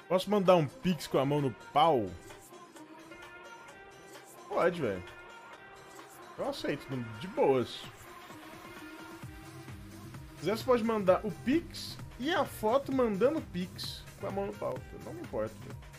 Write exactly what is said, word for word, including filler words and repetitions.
Posso mandar um pix com a mão no pau? Pode, velho. Eu aceito, de boas. Se quiser, você pode mandar o pix e a foto mandando o pix com a mão no pau. Não me importa, velho.